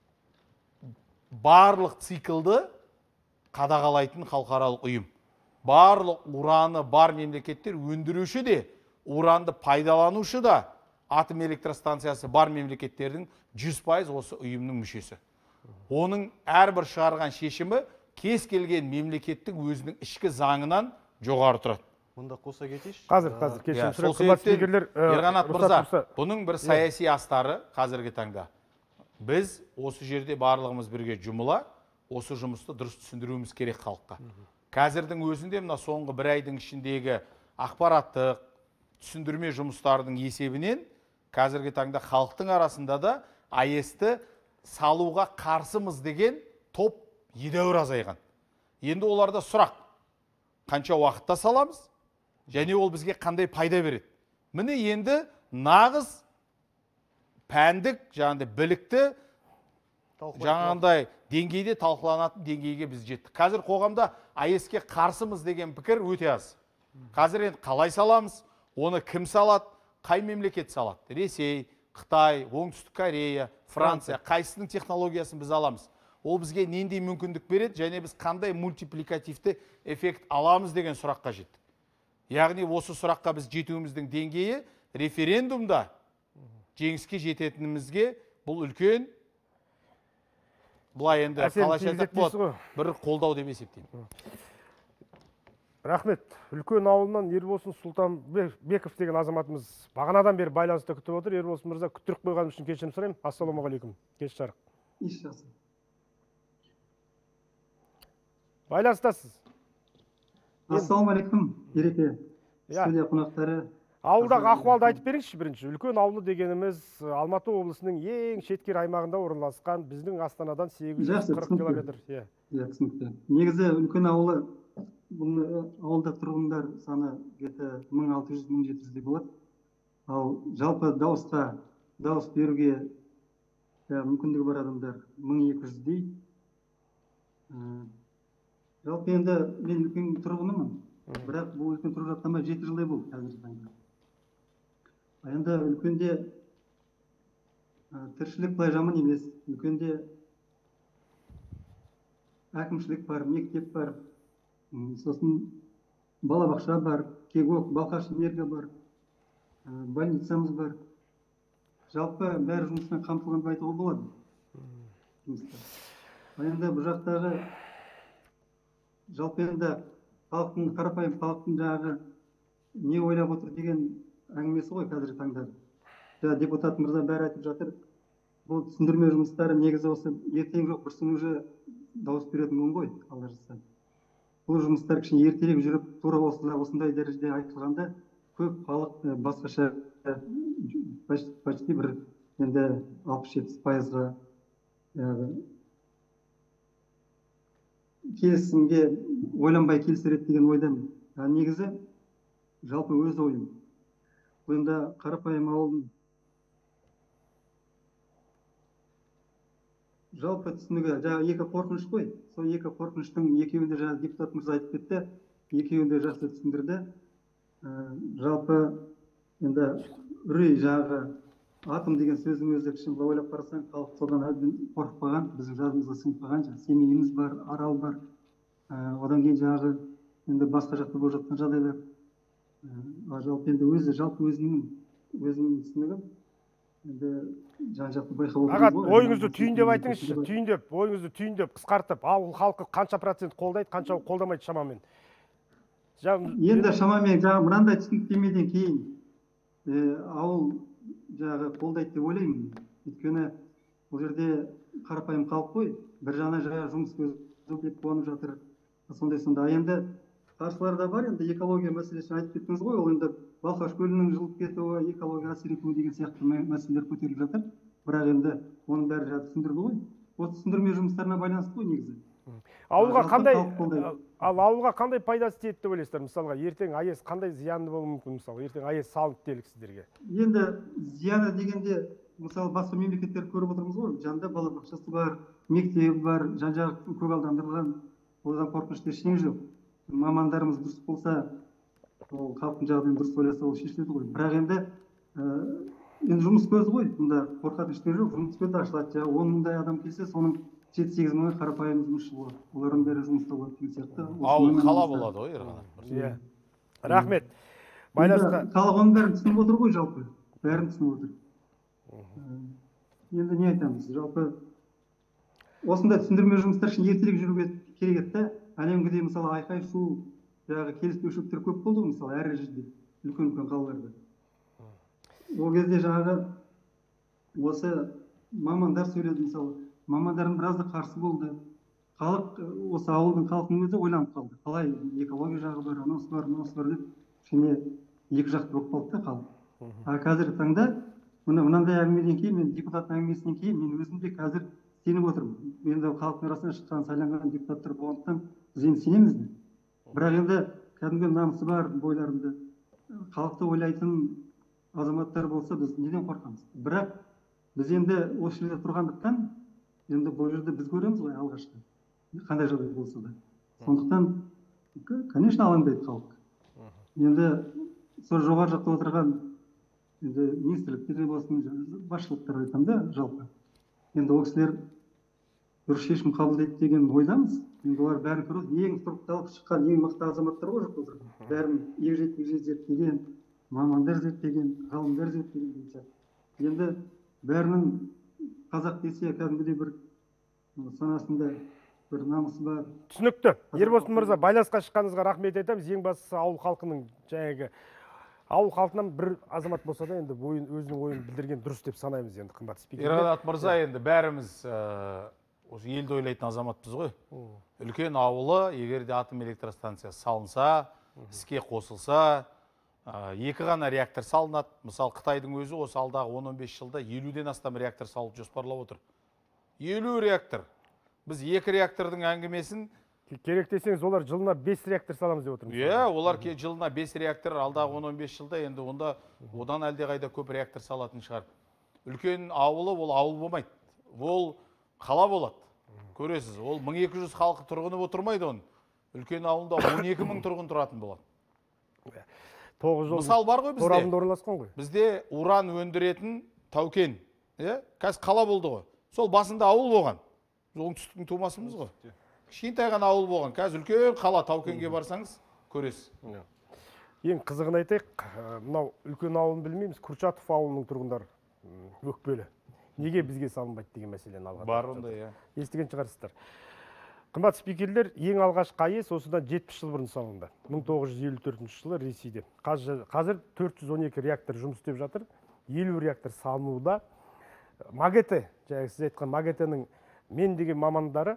барлық циклды қадағалайтын халықаралық ұйым. Барлық ураны бар мемлекеттер өндіруші де, уранды пайдаланушы да атом электростанциясы бар мемлекеттердің жүз пайыз осы ұйымның мүшесі. Оның әрбір шығарған шешімі кез келген мемлекеттің өзінің ішкі заңынан жоғары тұрады. Мұнда қоса кетейші. Қазір, қазір, кешірім сұрап, қымбат спикерлер, Ерғанат мырза, бұның бір саяси астары қазіргі таңда. Біз осы жерде барлығымыз бірге жұмыла, осы жұмысты дұрыс түсіндіруіміз керек халыққа. Қазірдің өзінде мына соңғы бір айдың ішіндегі ақпараттық түсіндірме жұмыстардың есебінен қазіргі таңда халықтың арасында да АЭС-ті салуға қарсымыз деген топ едәуір азайған. Енді оларда сұрақ, қанша уақытта саламыз, және ол бізге қандай пайда береді? Міне енді нағыз пәндік, жаңағындай білікті, жаңағындай деңгейде талқыланатын деңгейге біз жеттік. Қазір қоғамда АЭС-ке қарсымыз деген пікір өте аз. Қазір енді қалай саламыз, оны кім салады, қай мемлекет салады? Ресей, Қытай, Оңтүстік Корея, Франция, қайсының технологиясын біз аламыз? ол бізге нендей мүмкіндік береді, және біз қандай мультипликативті эффект аламыз деген сұраққа жеттік. Яғни осы сұраққа біз жетуіміздің деңгейі референдумда жеңіске жететінімізге бұл үлкен, бұлай енді қалай айтсақ болады, бір қолдау деп есептеймін. Рахмет. Үлкен ауылынан Ерболсын Сұлтанбеков деген азаматымыз бағанадан бері байланыста күтіп отыр. Ерболсын мырза, күттіріп қойғаным үшін кешірім сұраймын. Ассалаумағалейкум. Кеш жарық. Еш жақсы. Байланыстасыз. Ассалаумағалейкум, Ереке. Студия қонақтары. Ауылдағы ахуалды айтып беріңізші бірінші. Үлкен ауылы дегеніміз Алматы облысының ең шеткер аймағында орналасқан, біздің Астанадан сегіз жүз қырық километр. Иә, түсінікті. Негізі үлкен ауылы, бұл ауылда тұрғындар саны мың алты жүз мың жеті жүздей болады. Ал жалпы дауысқа, дауыс беруге мүмкіндігі бар адамдар мың екі жүздей. Жалпы енді мен үлкен тұрғынымын, бірақ бұл үлкен тұрып жатқанға жеті жылдай болды қазіргі таңда. Енді үлкенде тіршілік былай жаман емес. Үлкенде әкімшілік бар, мектеп бар, сосын балабақша бар, Кегок, Балқаш энерго бар, больницамыз бар. Жалпы бәрі жұмыспен қамтылған деп айтуға болады. Енді бұл жақтағы жалпы енді халықтың, қарапайым халықтың жағы не ойлап отыр деген әңгімесі ғой қазіргі таңда. Жаңа депутат мырза бәрі айтып жатыр. Бұл түсіндірме жұмыстары негізі осы ертең жоқ бір күні уже дауыс беретін күн ғой, алла жазса. Бұл жұмыстар кішкене ертерек жүріп, тура осындай дәрежеде айтылғанда көп халық басқаша почти бір енді алпыс жетпіс пайызға келісімге ойланбай келісер еді деген ойдамын. Негізі жалпы өз ойым. Енді қарапайым ауылдың жалпы түсінігі, жаңа екі қорқыныш қой. Сол екі қорқыныштың екеуінде жаңа депутат мырза айтып кетті, екеуінде жақсы түсіндірді. Жалпы енді үрей жағы атом деген сөздің өзі кішкене ойлап қарасаң, халық содан әбден қорқып қалған, біздің жадымызға сіңіп қалған, семейіміз бар, Арал бар. Одан кейін жағы енді басқа жақта болып жатқан жағдайлар. Жалпы енді өзі, жалпы өзінің өзінің түсінігім енді жан-жақты байқап отырмыз. Ағат, ойыңызды түйіндеп айтыңызшы, түйіндеп, ойыңызды түйіндеп, қысқартып, ауыл халқы қанша процент қолдайды, қанша қолдамайды шамамен? Енді шамамен жаңа мынандай түсініктемеден кейін ауыл жағы қолдайды деп ойлаймын. Өйткені бұл жерде қарапайым халық қой, бір жағынан жаңа жұмыс көзі деп қуанып жатыр. Сондай-сондай. Енді қарсылар да бар, енді экология мәселесін айтып кеттіңіз ғой, ол енді Балқаш көлінің жылып кетуі, экология әсер етуі деген сияқты мәселелер көтеріліп жатыр. Бірақ енді оның бәрі жаңа түсіндірді ғой. Осы түсіндірме жұмыстарына байланысты ғой негізі. Ауылға қандай, ал ауылға қандай пайдасы тиеді деп ойлайсыздар? Мысалға, ертең АЭС қандай зияны болуы мүмкін, мысалы, ертең АЭС салынып делік сіздерге? Енді зияны дегенде, мысалы, басқа мемлекеттер көріп отырмыз ғой, жанында балабақшасы бар, мектебі бар, жан-жағы көгалдандырылған, одан қорқынышты ештеңе жоқ. Мамандарымыз дұрыс болса, ол халықтың жағдайын дұрыс ойласа, ол шешіледі ғой. Бірақ енді енді жұмыс көзі ғой, бұнда қорқатын ештеңе жоқ, жұмыс көзі ашылады. Жаңағы он мыңдай адам келсе, соның жеті сегіз мыңы қарапайым жұмысшы болады. Олардың бәрі жұмыста болады деген сияқты. Ауыл қала болады ғой, Ерғанат. Иә. Рахмет. Байланысқа халық оның бәрін түсініп отыр ғой, жалпы. Бәрін түсініп отыр. Енді не айтамыз? Жалпы осындай түсіндірме жұмыстар үшін ертерек жүруге керек еді. Әлемгіде мысалы айқай шу, жаңағы келіспеушіліктер көп болды ғой, мысалы әр жерде, үлкен-үлкен қалаларда. Ол кезде жаңағы осы мамандар сөйледі, мысалы, мамандардың біразы қарсы болды. Халық, осы ауылдың халқының өзі ойланып қалды. Қалай экология жағы бар, анаусы бар, мынаусы бар деп, кішкене екі жақты болып қалды да халық. А қазіргі таңда мынандай әңгімеден кейін, мен депутаттың әңгімесінен кейін, мен өзім де қазір сеніп отырмын. Енді халықтың арасынан шыққан сайланған депутаттар болғандықтан біз енді сенеміз де. Бірақ енді кәдімгі намысы бар бойларында халықты ойлайтын азаматтар болса, біз неден қорқамыз? Бірақ біз енді осы жерде тұрғандықтан, енді бұл жерде біз көреміз ғой алғашқы, қандай жағдай болса да. Сондықтан, конечно, алаңдайды халық. Енді сол жоғары жақта отырған министрліктерде болсын, басшылықтар айтам да жалпы. Енді ол кісілер дұрыс шешім қабылдайды деген ойдамыз. Енді олар бәрін көріп, ең сұрыпталып шыққан ең мықты азаматтар ғой жоқ отырған. Бәрін егжет егжет зерттеген, мамандар зерттеген, ғалымдар зерттеген деген сияқты. Енді бәрінің қазақ десе кәдімгідей бір санасында бір намысы бар. Түсінікті. Ербосын мырза, байланысқа шыққаныңызға рахмет айтамыз. Ең бастысы ауыл халқының жаңағы ауыл халқынан бір азамат болса да енді ойын өзінің ойын білдірген дұрыс деп санаймыз енді қымбат спикер. Ерғанат мырза, енді бәріміз осы елді ойлайтын азаматпыз ғой. Үлкен ауылы, егер де атом электростанциясы салынса, іске қосылса, екі ғана реактор салынады. Мысалы, Қытайдың өзі осы алдағы он он бес жылда елуден астам реактор салып жоспарлап отыр. елу реактор. Біз екі реактордың әңгімесін керек десеңіз, олар жылына бес реактор саламыз деп отырмыз. Иә, олар жылына бес реактор, алдағы он он бес жылда енді онда одан әлде қайда көп реактор салатын шығар. Үлкен ауылы ол ауыл болмайды. Ол қала болады. Көресіз, ол мың екі жүз халқы тұрғыны отырмайды оның. Үлкен ауылда он екі мың тұрғын тұратын болады. Мысал бар ғой бізде. Орналасқан ғой. Бізде уран өндіретін Таукен, қазір қала болды ғой. Сол басында ауыл болған. Оңтүстіктің тумасымыз ғой. Кішкентай ғана ауыл болған. Қазір үлкен қала Таукенге барсаңыз, көресіз. Ең қызығын айтайық, мынау үлкен ауылын білмейміз, Курчатов ауылының тұрғындары өкпелі. Неге бізге салынбайды деген мәселені алған. Бар ондай, иә. Естіген шығарсыздар. Қымбат спикерлер, ең алғашқы АЭС осыдан жетпіс жыл бұрын салынды. мың тоғыз жүз елу төртінші жылы Ресейде. Қазір төрт жүз он екі реактор жұмыс істеп жатыр. елу реактор салынуда. МАГЭТЭ, жаңағы сіз айтқан МАГЭТЭнің мен деген мамандары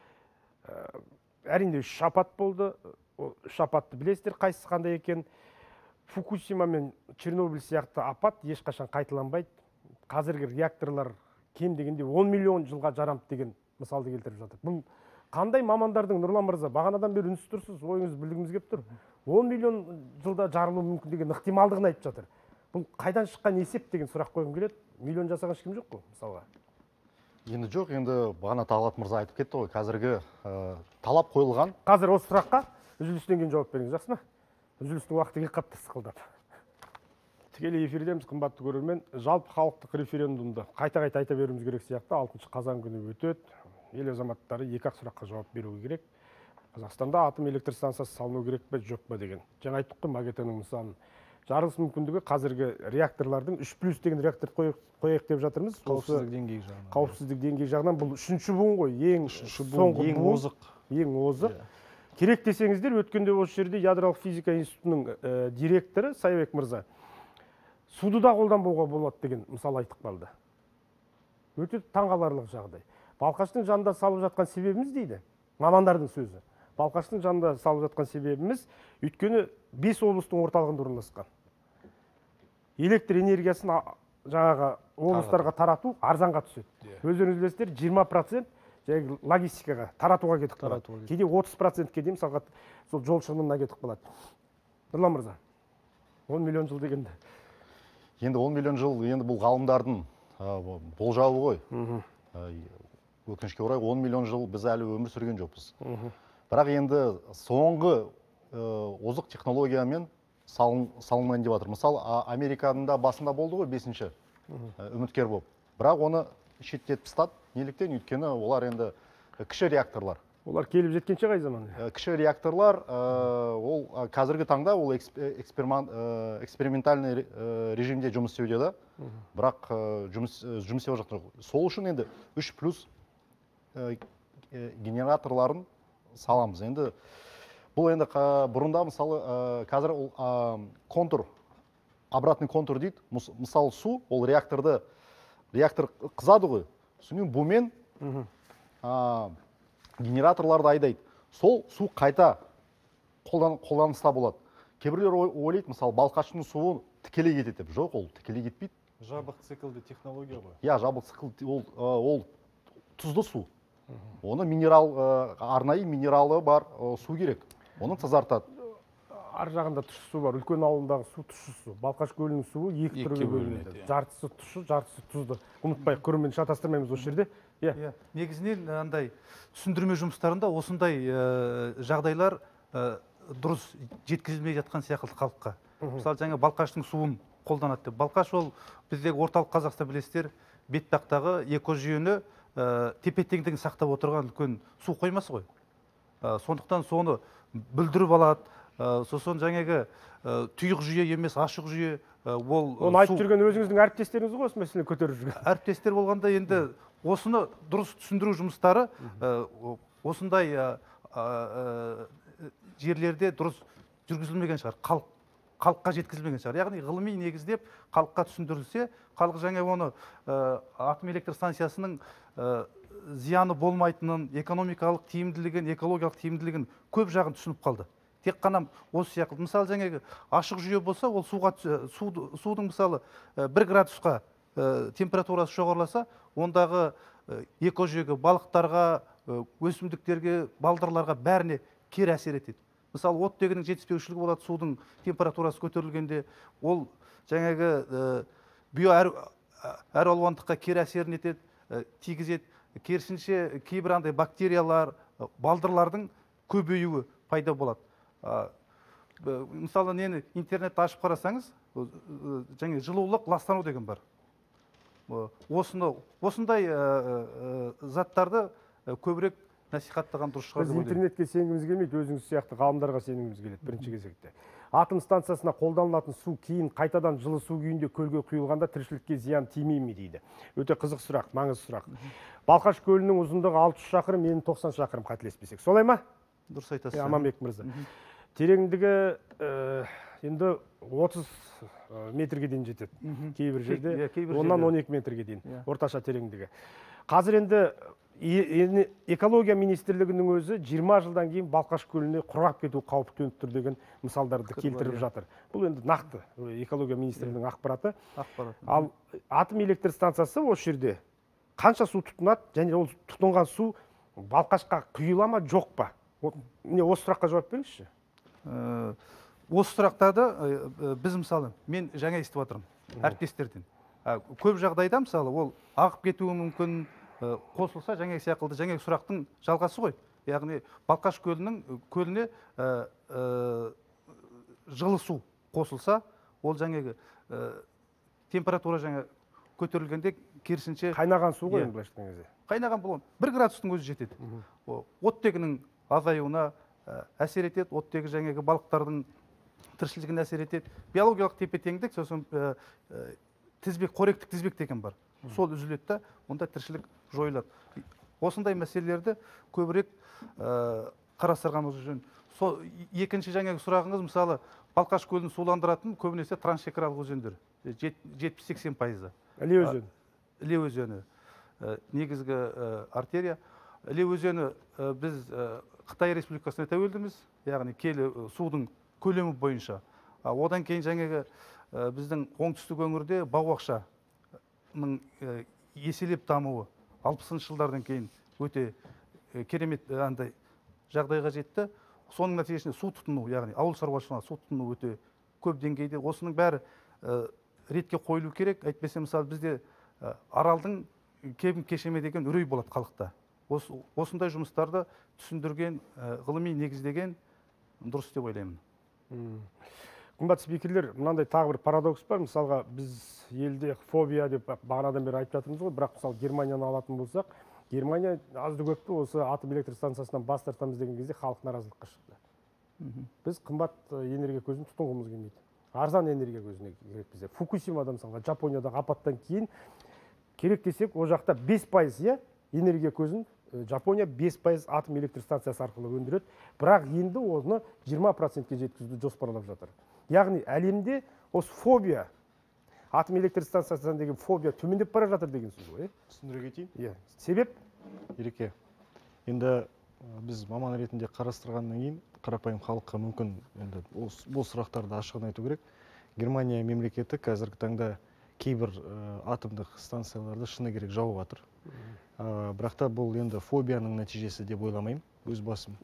әрине үш апат болды. Үш апатты білесіздер қайсысы қандай екен. Фукусима мен Чернобыль сияқты апат ешқашан қайталанбайды. Қазіргі реакторлар кем дегенде он миллион жылға жарамды деген мысалды келтіріп жатыр. Бұл қандай мамандардың, Нұрлан мырза, бағанадан бері үнсіз тұрсыз, ойыңызды білгіміз келіп тұр. он миллион жылда жарылуы мүмкін деген ықтималдығын айтып жатыр. Бұл қайдан шыққан есеп деген сұрақ қойғым келеді. Миллион жасаған ешкім жоқ қой, мысалға. Енді жоқ, енді бағана Талғат мырза айтып кетті ғой, қазіргі талап қойылған. Қазір осы сұраққа үзілістен кейін жауап беріңіз, жақсы ма? Үзілістің уақыты қатты сықылдап. Тікелей эфирдеміз, қымбатты көрермен. Жалпы халықтық референдумды қайта-қайта айта беруіміз керек сияқты, алтыншы қазан күні өтеді. Ел азаматтары екі-ақ сұраққа жауап беруі керек. Қазақстанда атом электростанциясы салыну керек пе, жоқ па деген. Жаңа айттық қой МАГЭТЭнің мысалын. Жарылыс мүмкіндігі қазіргі реакторлардың үш плюс деген реактор қояйық деп жатырмыз. Қауіпсіздік деңгейі жағынан. Қауіпсіздік деңгейі жағынан бұл үшінші буын ғой, ең соңғы ең озық. Ең озық. Керек десеңіздер, өткенде осы жерде ядролық физика институтының директоры Сайбек мырза суды да қолданбауға болады деген мысал айтып қалды. Өте таңғаларлық жағдай. Балқаштың жанында салып жатқан себебіміз дейді, мамандардың сөзі. Балқаштың жанында салып жатқан себебіміз, өйткені бес облыстың орталығында орналасқан. Электр энергиясын жаңағы облыстарға тарату арзанға түседі. Өздеріңіз білесіздер, жиырма процент логистикаға, таратуға кетіп қалады. Кейде отыз процентке дейін мысалға сол жол шығынына кетіп қалады. Нұрлан мырза, он миллион жыл дегенде. Енді он миллион жыл, енді бұл ғалымдардың болжауы ғой. Өкінішке орай он миллион жыл біз әлі өмір сүрген жоқпыз. Бірақ енді соңғы озық технологиямен салынған деп жатыр. Мысалы, Американың да басында болды ғой бесінші үміткер болып. Бірақ оны шеттетіп тастады. Неліктен? Өйткені олар енді кіші реакторлар. Олар келіп жеткенше қай заман? Кіші реакторлар, ол қазіргі таңда ол экспериментальный режимде жұмыс істеуде да, бірақ жұмыс істеп жатыр. Сол үшін енді үш плюс генераторларын саламыз. Енді бұл енді бұрында мысалы қазір контур, обратный контур дейді. Мысалы су, ол реакторды, реактор қызады ғой. Соның бумен генераторларды айдайды. Сол су қайта қолданыста болады. Кейбіреулер ойлайды, мысалы, Балқаштың суы тікелей кетеді деп. Жоқ, ол тікелей кетпейді. Жабық циклды технология ғой. Иә, жабық цикл, ол тұзды су. Оны минерал, арнайы минералы бар су керек. Оны тазартады. Ар жағында тұщы су бар. Үлкен ауылындағы су тұщы су. Балқаш көлінің суы екі түрге бөлінеді. Жартысы тұщы, жартысы тұзды. Ұмытпай, көрермен шатастырмаймыз осы жерде. Негізінен андай түсіндірме жұмыстарында осындай жағдайлар дұрыс жеткізілмей жатқан сияқты халыққа. Мысалы, жаңа Балқаштың суын қолданады деп. Балқаш ол біздегі орталық Қазақстан білесіздер, бетпақтағы экожүйені тепе теңдігін сақтап отырған үлкен су қоймасы ғой. Сондықтан соны бүлдіріп алады. Сосын жаңағы тұйық жүйе емес, ашық жүйе. Оны айтып жүрген өзіңіздің әріптестеріңіз ғой, осы мәселені көтеріп жүрген. Әріптестер болғанда енді осыны дұрыс түсіндіру жұмыстары осындай жерлерде дұрыс жүргізілмеген шығар, халыққа жеткізілмеген шығар. Яғни ғылыми негіздеп халыққа түсіндірілсе, халық жаңа оны атом электр станциясының зияны болмайтынын, экономикалық тиімділігін, экологиялық тиімділігін көп жағын түсініп қалды. Тек қана осы сияқты. Мысалы, жаңағы ашық жүйе болса, ол суға судың мысалы бір градусқа температурасы жоғарыласа, ондағы экожүйеге, балықтарға, өсімдіктерге, балдырларға бәріне кері әсер етеді. Мысалы, оттегінің жетіспеушілігі болады, судың температурасы көтерілгенде, ол жаңағы биоәралуандыққа кері әсерін етеді, тигізеді. Керісінше кейбір андай бактериялар, балдырлардың көбеюі пайда болады. Мысалы, нені интернетті ашып қарасаңыз, жаңа жылулық ластану деген бар. Осындай заттарды көбірек насихаттаған дұрыс шығар. Біз интернетке сенгіміз келмейді, өзіңіз сияқты ғалымдарға сенгіміз келеді бірінші кезекте. Атом станциясына қолданылатын су кейін қайтадан жылы су күйінде көлге құйылғанда тіршілікке зиян тимей ме дейді. Өте қызық сұрақ, маңызды сұрақ. Балқаш көлінің ұзындығы алты жүз шақырым, ені тоқсан шақырым, қателеспесек. Солай ма? Дұрыс айтасыз. Аманбек мырза. Тереңдігі енді отыз метрге дейін жетеді. Кейбір жерде оннан он екі метрге дейін орташа тереңдігі. Қазір енді экология министрлігінің өзі жиырма жылдан кейін Балқаш көліне құрғап кету қаупі төніп тұр деген мысалдарды келтіріп жатыр. Бұл енді нақты экология министрлігінің ақпараты. Ал атом электр станциясы осы жерде қанша су тұтынады, және ол тұтынған су Балқашқа құйыла ма, жоқ па? Міне осы сұраққа жауап беріңізші. Осы сұрақтарды біз мысалы, мен жаңа естіп отырмын әріптестерден. Көп жағдайда мысалы ол ағып кетуі мүмкін, қосылса жаңа сияқты жаңа сұрақтың жалғасы ғой. Яғни Балқаш көлінің көліне жылы су қосылса, ол жаңағы температура жаңа көтерілгенде керісінше қайнаған су ғой былайша айтқан кезде. Қайнаған болған бір градустың өзі жетеді. Оттегінің азаюына әсер етеді, оттегі жаңағы балықтардың тіршілігіне әсер етеді. Биологиялық тепе-теңдік, сосын тізбек, қоректік тізбек деген бар. Сол үзіледі да, онда тіршілік жойылады. Осындай мәселелерді көбірек қарастырғанымыз жөн. Екінші жаңағы сұрағыңыз, мысалы, Балқаш көлін суландыратын көбінесе трансшекаралық өзендер, жетпіс сексен пайызы. Іле өзені. Іле өзені негізгі артерия. Іле өзені біз Қытай Республикасына тәуелдіміз, яғни келі судың көлемі бойынша. Одан кейін жаңағы біздің оңтүстік өңірде бау-бақшаның еселеп дамуы алпысыншы жылдардан кейін өте керемет андай жағдайға жетті. Соның нәтижесінде су тұтыну, яғни ауыл шаруашылығына су тұтыну өте көп деңгейде. Осының бәрі ретке қойылу керек. Әйтпесе, мысалы, бізде аралдың кебін кешеме деген үрей болады халықта. Осындай жұмыстарды түсіндірген, ғылыми негіздеген дұрыс деп ойлаймын. Қымбат спикерлер, мынандай тағы бір парадокс бар. Мысалға, біз елде фобия деп бағанадан бері айтып жатырмыз ғой, бірақ мысалы Германияны алатын болсақ, Германия азды көпті осы атом электр станциясынан бас тартамыз деген кезде халық наразылыққа шықты. Біз қымбат энергия көзін тұтынғымыз келмейді. Арзан энергия көзіне керек бізде. Фукусимада мысалға Жапониядағы апаттан кейін керек десек, о жақта бес пайыз энергия көзін Жапония бес пайыз атом электр станциясы арқылы өндіреді, бірақ енді оны жиырма процентке жеткізуді жоспарлап жатыр. Яғни әлемде осы фобия, атом электр станциясынан деген фобия төмендеп бара жатыр деген сөз ғой. Түсіндіре кетейін? Иә. Себеп? Ереке, енді біз маман ретінде қарастырғаннан кейін қарапайым халыққа мүмкін енді бұл сұрақтарды ашығын айту керек. Германия мемлекеті қазіргі таңда кейбір атомдық станцияларды шыны керек жауып жатыр. Бірақ та бұл енді фобияның нәтижесі деп ойламаймын, өз басым.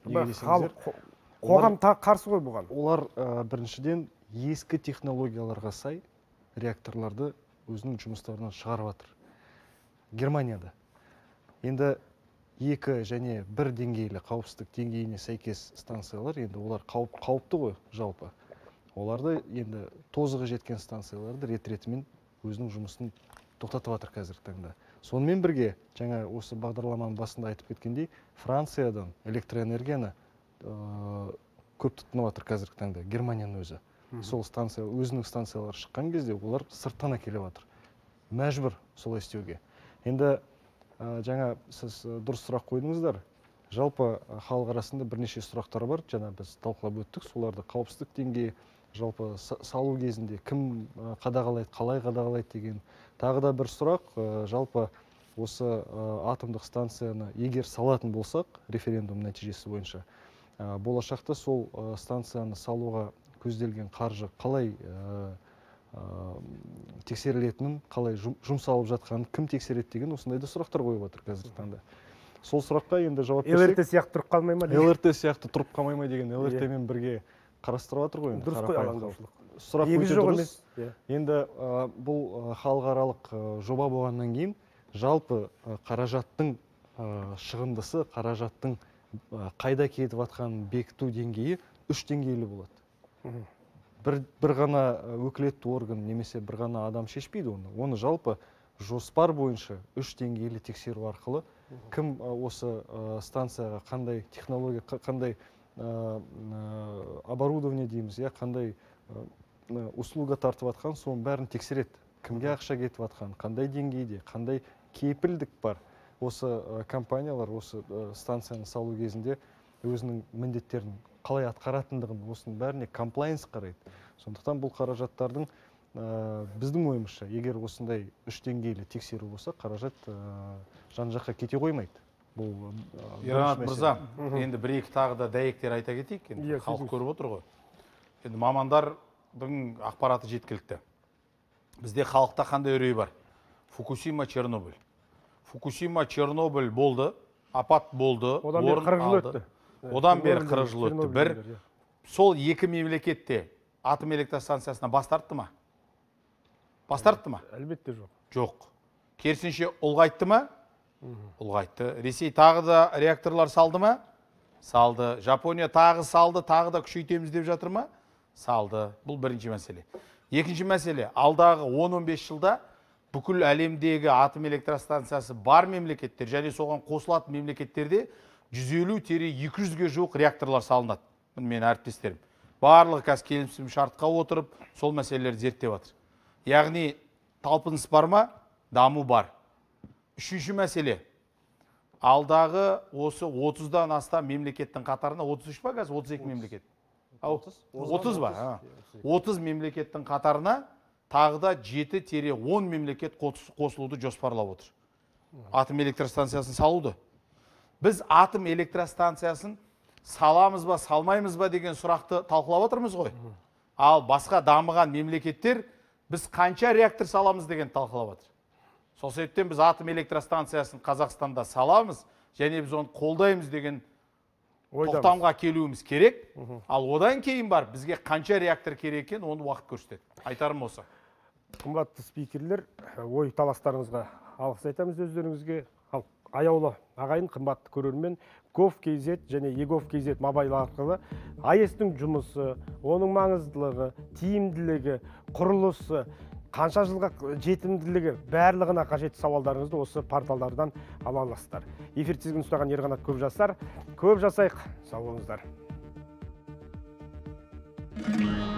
Қоғам қарсы ғой бұған. Олар біріншіден ескі технологияларға сай реакторларды өзінің жұмыстарынан шығарып жатыр. Германияда. Енді екі және бір деңгейлі қауіпсіздік деңгейіне сәйкес станциялар, енді олар қауіпті ғой жалпы. Оларды енді тозығы жеткен станцияларды рет-ретімен өзінің жұмысын тоқтатып жатыр қазіргі таңда. Сонымен бірге, жаңа осы бағдарламаның басында айтып кеткендей, Франциядан электроэнергияны көп тұтынып жатыр қазіргі таңда, Германияның өзі. Сол станция, өзінің станциялары шыққан кезде олар сырттан әкеліп жатыр. Мәжбүр солай істеуге. Енді жаңа сіз дұрыс сұрақ қойдыңыздар. Жалпы халық арасында бірнеше сұрақтар бар. Жаңа біз талқылап өттік. Соларды қауіпсіздік деңгейі, жалпы салу кезінде кім қадағалайды, қалай қадағалайды деген. Тағы да бір сұрақ, жалпы осы атомдық станцияны егер салатын болсақ, референдум нәтижесі бойынша, болашақта сол станцияны салуға көзделген қаржы қалай тексерілетінін, қалай жұмсалып жатқанын кім тексереді деген осындай да сұрақтар қойып отыр қазіргі таңда. Сол сұраққа енді жауап берсек, ЛРТ сияқты тұрып қалмай ма? ЛРТ сияқты тұрып қалмай ма деген ЛРТ-мен бірге қарастырып жатыр ғой. Дұрыс қой, алаңдаушылық. Сұрақ өте дұрыс. Енді бұл халықаралық жоба болғаннан кейін жалпы қаражаттың шығындысы, қаражаттың қайда кетіп жатқанын бекіту деңгейі үш деңгейлі болады. Бір, бір ғана өкілетті орган немесе бір ғана адам шешпейді оны. Оны жалпы жоспар бойынша үш деңгейлі тексеру арқылы кім осы станцияға қандай технология, қандай оборудование дейміз, я қандай услуга тартып жатқан, соның бәрін тексереді. Кімге ақша кетіп жатқан, қандай деңгейде, қандай кепілдік бар. Осы компаниялар осы станцияны салу кезінде өзінің міндеттерін қалай атқаратындығын, осының бәріне комплайнс қарайды. Сондықтан бұл қаражаттардың біздің ойымызша, егер осындай үш деңгейлі тексеру болса, қаражат жан жаққа кете қоймайды. Бұл Ерғанат мырза, енді бір-екі тағы да дәйектер айта кетейік. Халық көріп отыр ғой. Енді мамандардың ақпараты жеткілікті. Бізде халықта қандай үрей бар? Фукусима, Чернобыль. Фукусима, Чернобыль болды, апат болды, одан бері қырық жыл өтті. Одан бері қырық жыл өтті. Бір, сол екі мемлекетте атом электростанциясына бас тартты ма? Бас тартты ма? Әлбетте жоқ. Жоқ. Керісінше ұлғайтты ма? Ұлғайтты. Ресей тағы да реакторлар салды ма? Салды. Жапония тағы салды, тағы да күшейтеміз деп жатыр ма? Салды. Бұл бірінші мәселе. Екінші мәселе, алдағы он он бес жылда бүкіл әлемдегі атом электростанциясы бар мемлекеттер және соған қосылатын мемлекеттерде жүз елу екі жүзге жуық реакторлар салынады. Мен әріптестерім. Барлығы қазір келісім шартқа отырып, сол мәселелерді зерттеп жатыр. Яғни талпыныс бар ма? Даму бар. Үшінші мәселе. Алдағы осы отыздан астам мемлекеттің қатарына, отыз үш па қазір, отыз екі мемлекет. отыз ба? отыз мемлекеттің қатарына тағы да жеті он мемлекет қосылуды жоспарлап отыр. Атом электростанциясын салуды. Біз атом электростанциясын саламыз ба, салмаймыз ба деген сұрақты талқылап отырмыз ғой. Ал басқа дамыған мемлекеттер біз қанша реактор саламыз деген талқылап отыр. Сол себептен біз атом электростанциясын Қазақстанда саламыз және біз оны қолдаймыз деген тоқтамға келуіміз керек. Ал одан кейін бар, бізге қанша реактор керек екен, оны уақыт көрсетеді. Айтарым осы. Қымбатты спикерлер, ой таластарыңызға алғыс айтамыз өздеріңізге. Аяулы ағайын, қымбатты көрермен, gov.kz және egov.kz мобайл арқылы АЭС-тің жұмысы, оның маңыздылығы, тиімділігі, құрылысы, қанша жылға жетімділігі барлығына қажетті сауалдарыңызды осы порталдардан ала аласыздар. Эфир тізгінін ұстаған Ерғанат Көпжасар. Көп жасайық, сау болыңыздар.